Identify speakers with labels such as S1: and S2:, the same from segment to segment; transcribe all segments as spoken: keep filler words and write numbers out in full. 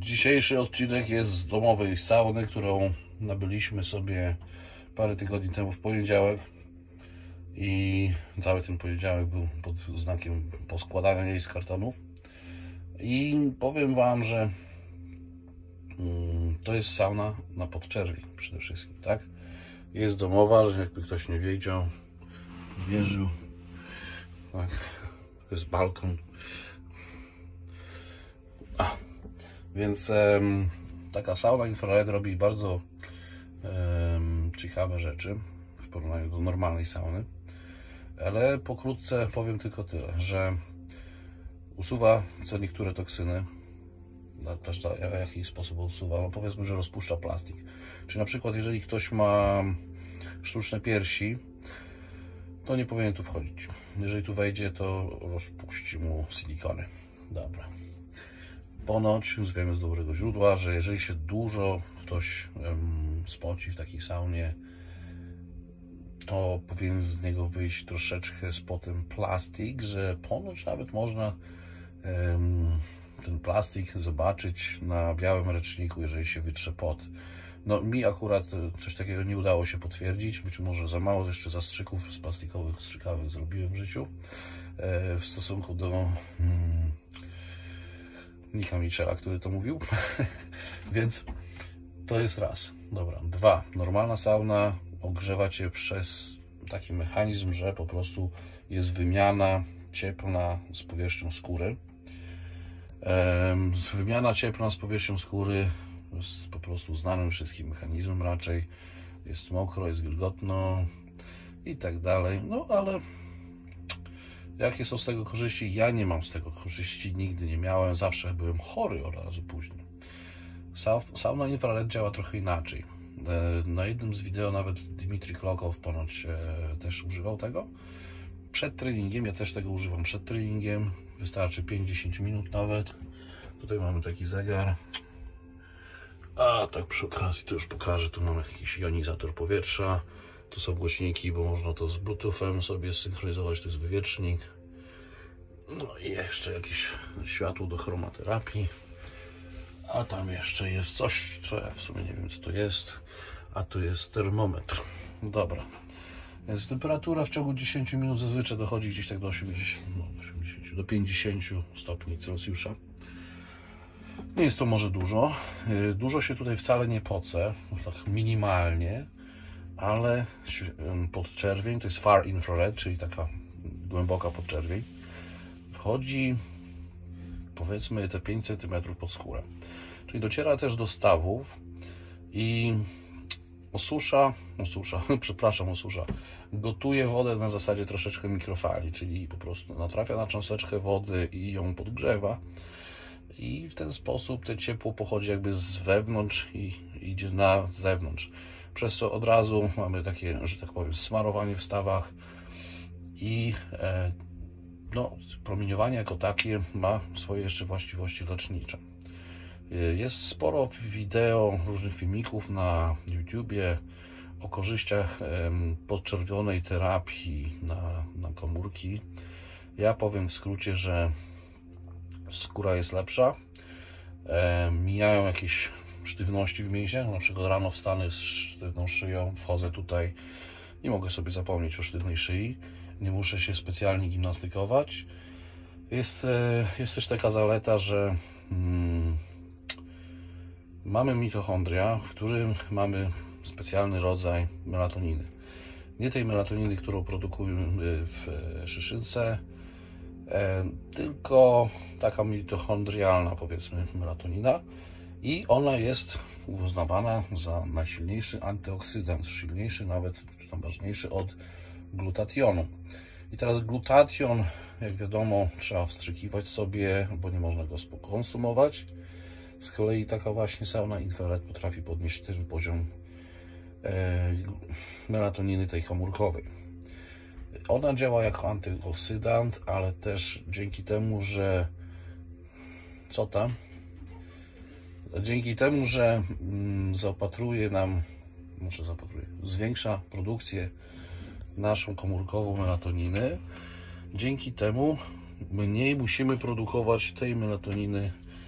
S1: Dzisiejszy odcinek jest z domowej sauny, którą nabyliśmy sobie parę tygodni temu w poniedziałek i cały ten poniedziałek był pod znakiem poskładania jej z kartonów. I powiem Wam, że to jest sauna na podczerwi przede wszystkim, tak? Jest domowa, że jakby ktoś nie wiedział, wierzył, tak? To jest balkon. A, więc em, taka sauna infrared robi bardzo em, ciekawe rzeczy w porównaniu do normalnej sauny, ale pokrótce powiem tylko tyle, że usuwa co niektóre toksyny. Też w jaki sposób usuwa? No powiedzmy, że rozpuszcza plastik. Czyli na przykład jeżeli ktoś ma sztuczne piersi, to nie powinien tu wchodzić. Jeżeli tu wejdzie, to rozpuści mu silikony. Dobra. Ponoć wiemy z dobrego źródła, że jeżeli się dużo ktoś um, spoci w takiej saunie, to powinien z niego wyjść troszeczkę z potem plastik, że ponoć nawet można um, ten plastik zobaczyć na białym ręczniku, jeżeli się wytrze pot. No mi akurat coś takiego nie udało się potwierdzić, być może za mało jeszcze zastrzyków z plastikowych strzykawek zrobiłem w życiu e, w stosunku do hmm, Nika Michela, który to mówił. Więc to jest raz. Dobra. Dwa. Normalna sauna ogrzewa Cię przez taki mechanizm, że po prostu jest wymiana cieplna z powierzchnią skóry. Wymiana cieplna z powierzchnią skóry jest po prostu znanym wszystkim mechanizmem raczej. Jest mokro, jest wilgotno i tak dalej. No ale jakie są z tego korzyści? Ja nie mam z tego korzyści, nigdy nie miałem, zawsze byłem chory od razu później. Sauna infrared działa trochę inaczej. Na jednym z wideo nawet Dmitrij Klokow ponoć też używał tego. Przed treningiem, ja też tego używam przed treningiem, wystarczy pięć do dziesięciu minut nawet. Tutaj mamy taki zegar. A tak przy okazji to już pokażę, tu mamy jakiś jonizator powietrza. Tu są głośniki, bo można to z bluetoothem sobie synchronizować, to jest wywietrznik. No i jeszcze jakieś światło do chromaterapii. A tam jeszcze jest coś, co ja w sumie nie wiem co to jest. A tu jest termometr. Dobra. Więc temperatura w ciągu dziesięciu minut zazwyczaj dochodzi gdzieś tak do osiemdziesięciu, no, osiemdziesięciu, do pięćdziesięciu stopni Celsjusza. Nie jest to może dużo. Dużo się tutaj wcale nie poce, tak minimalnie, ale podczerwień, to jest far infrared, czyli taka głęboka podczerwień, wchodzi powiedzmy te pięć centymetrów pod skórę. Czyli dociera też do stawów i osusza, osusza, przepraszam, osusza, gotuje wodę na zasadzie troszeczkę mikrofali, czyli po prostu natrafia na cząsteczkę wody i ją podgrzewa i w ten sposób to ciepło pochodzi jakby z wewnątrz i idzie na zewnątrz. Przez co od razu mamy takie, że tak powiem, smarowanie w stawach i e, no, promieniowanie jako takie ma swoje jeszcze właściwości lecznicze. Jest sporo wideo, różnych filmików na YouTubie o korzyściach podczerwionej terapii na, na komórki. Ja powiem w skrócie, że skóra jest lepsza, e, mijają jakieś sztywności w mięśniach, na przykład rano wstanę z sztywną szyją, wchodzę tutaj i mogę sobie zapomnieć o sztywnej szyi, nie muszę się specjalnie gimnastykować. Jest, e, jest też taka zaleta, że hmm, mamy mitochondria, w którym mamy specjalny rodzaj melatoniny. Nie tej melatoniny, którą produkujemy w szyszynce, tylko taka mitochondrialna, powiedzmy, melatonina. I ona jest uznawana za najsilniejszy antyoksydant, silniejszy nawet, czy tam ważniejszy od glutationu. I teraz glutation, jak wiadomo, trzeba wstrzykiwać sobie, bo nie można go konsumować. Z kolei taka właśnie sauna infrared potrafi podnieść ten poziom e, melatoniny tej komórkowej. Ona działa jako antyoksydant, ale też dzięki temu, że co tam? Dzięki temu, że mm, zaopatruje nam, może zaopatruje, zwiększa produkcję naszą komórkową melatoniny. Dzięki temu mniej musimy produkować tej melatoniny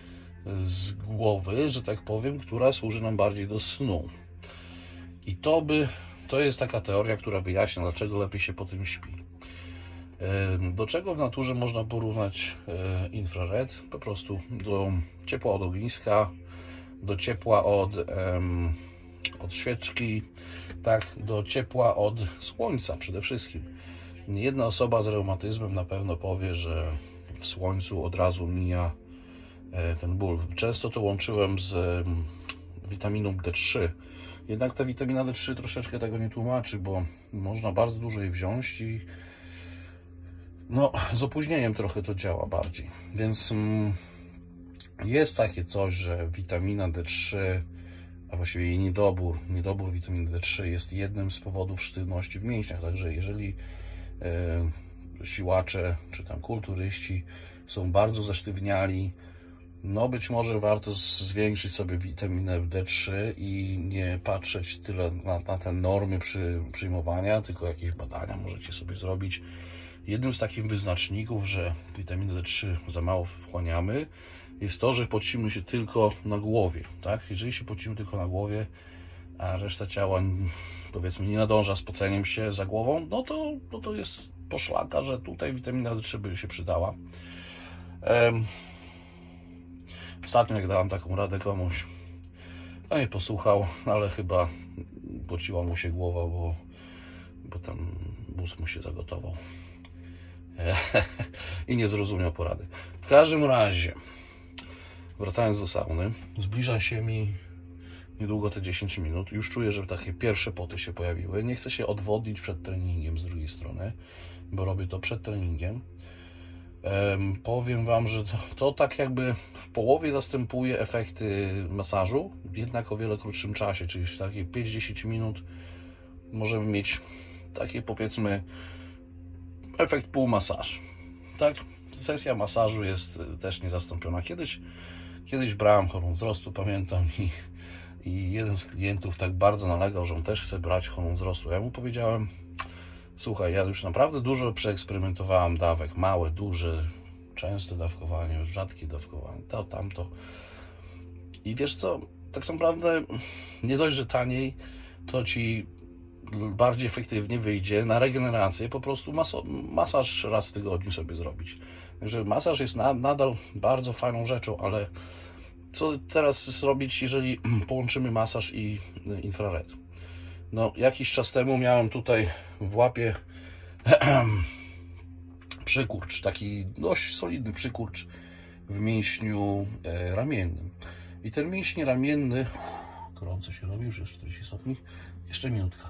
S1: z głowy, że tak powiem, która służy nam bardziej do snu. I to by, to jest taka teoria, która wyjaśnia, dlaczego lepiej się po tym śpi. Do czego w naturze można porównać infrared? Po prostu do ciepła od ogniska, do ciepła od, od świeczki, tak, do ciepła od słońca przede wszystkim. Jedna osoba z reumatyzmem na pewno powie, że w słońcu od razu mija ten ból. Często to łączyłem z witaminą D trzy. Jednak ta witamina D trzy troszeczkę tego nie tłumaczy, bo można bardzo dużo jej wziąć i no, z opóźnieniem trochę to działa bardziej. Więc mm, jest takie coś, że witamina D trzy, a właściwie jej niedobór, niedobór witaminy D trzy jest jednym z powodów sztywności w mięśniach. Także jeżeli e, siłacze czy tam kulturyści są bardzo zasztywniali, no być może warto zwiększyć sobie witaminę D trzy i nie patrzeć tyle na, na te normy przy, przyjmowania, tylko jakieś badania możecie sobie zrobić. Jednym z takich wyznaczników, że witaminę D trzy za mało wchłaniamy, jest to, że pocimy się tylko na głowie. Tak? Jeżeli się pocimy tylko na głowie, a reszta ciała, powiedzmy, nie nadąża z poceniem się za głową, no to, no to jest poszlaka, że tutaj witamina D trzy by się przydała. Um, Ostatnio jak dałem taką radę komuś, no nie posłuchał, ale chyba pociła mu się głowa, bo, bo tam mózg mu się zagotował i nie zrozumiał porady. W każdym razie, wracając do sauny, zbliża się mi niedługo te dziesięć minut. Już czuję, że takie pierwsze poty się pojawiły. Nie chcę się odwodnić przed treningiem z drugiej strony, bo robię to przed treningiem. Um, powiem Wam, że to, to tak jakby w połowie zastępuje efekty masażu, jednak o wiele krótszym czasie, czyli w takie pięć do dziesięciu minut możemy mieć takie, powiedzmy, efekt półmasaż. Tak? Sesja masażu jest też niezastąpiona. Kiedyś, kiedyś brałem hormon wzrostu, pamiętam, i, i jeden z klientów tak bardzo nalegał, że on też chce brać hormon wzrostu. Ja mu powiedziałem: słuchaj, ja już naprawdę dużo przeeksperymentowałem dawek, małe, duże, częste dawkowanie, rzadkie dawkowanie, to, tamto. I wiesz co, tak naprawdę nie dość, że taniej, to Ci bardziej efektywnie wyjdzie na regenerację, po prostu maso, masaż raz w tygodniu sobie zrobić. Także masaż jest na, nadal bardzo fajną rzeczą, ale co teraz zrobić, jeżeli połączymy masaż i infrared? No, jakiś czas temu miałem tutaj w łapie przykurcz, taki dość solidny przykurcz w mięśniu e, ramiennym. I ten mięsień ramienny, gorąco się robi, już jest czterdzieści stopni, jeszcze minutka.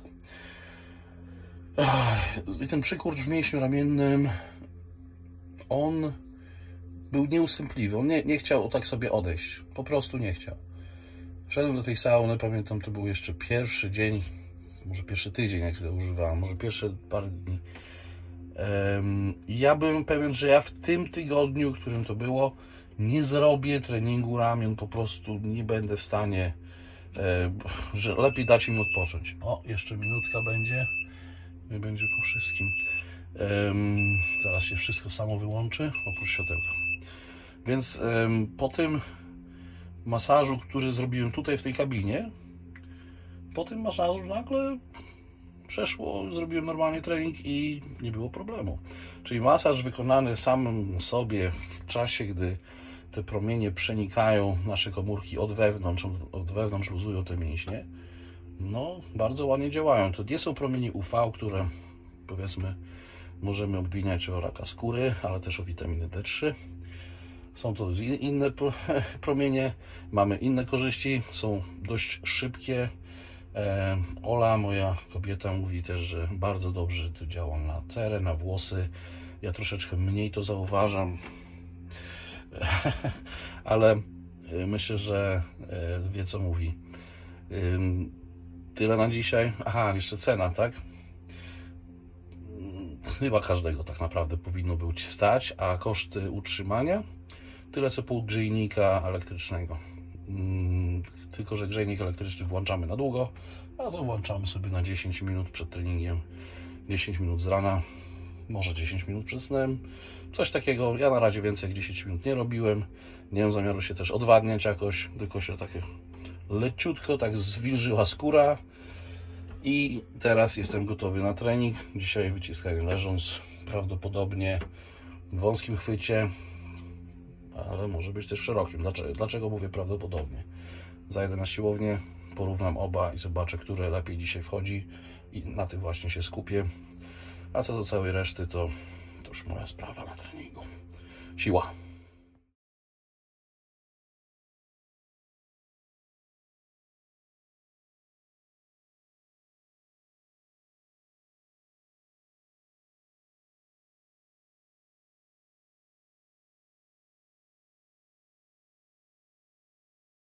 S1: I ten przykurcz w mięśniu ramiennym, on był nieustępliwy, on nie, nie chciał tak sobie odejść, po prostu nie chciał. Wszedłem do tej sauny, pamiętam, to był jeszcze pierwszy dzień, może pierwszy tydzień, jak to używałem, może pierwsze parę dni. Um, ja byłem pewien, że ja w tym tygodniu, w którym to było, nie zrobię treningu ramion, po prostu nie będę w stanie, e, że lepiej dać im odpocząć. O, jeszcze minutka będzie, nie będzie po wszystkim. Um, zaraz się wszystko samo wyłączy, oprócz światełka. Więc um, po tym masażu, który zrobiłem tutaj w tej kabinie, po tym masażu nagle przeszło, zrobiłem normalnie trening i nie było problemu. Czyli masaż wykonany sam sobie w czasie, gdy te promienie przenikają nasze komórki od wewnątrz, od wewnątrz luzują te mięśnie, no bardzo ładnie działają. To nie są promienie U V, które, powiedzmy, możemy obwiniać o raka skóry, ale też o witaminę D trzy. Są to inne promienie, mamy inne korzyści, są dość szybkie. Ola, moja kobieta, mówi też, że bardzo dobrze to działa na cerę, na włosy. Ja troszeczkę mniej to zauważam, ale myślę, że wie, co mówi. Tyle na dzisiaj. Aha, jeszcze cena, tak? Chyba każdego tak naprawdę powinno być stać, a koszty utrzymania tyle co pół grzejnika elektrycznego. Tylko że grzejnik elektryczny włączamy na długo, a to włączamy sobie na dziesięć minut przed treningiem, dziesięć minut z rana, może dziesięć minut przed snem. Coś takiego. Ja na razie więcej jak dziesięć minut nie robiłem. Nie mam zamiaru się też odwadniać jakoś, tylko się takie leciutko tak zwilżyła skóra. I teraz jestem gotowy na trening. Dzisiaj wyciskanie leżąc, prawdopodobnie w wąskim chwycie, ale może być też w szerokim. Dlaczego, dlaczego mówię prawdopodobnie? Zajdę na siłownię, porównam oba i zobaczę, które lepiej dzisiaj wchodzi i na tym właśnie się skupię. A co do całej reszty, to, to już moja sprawa na treningu. Siła!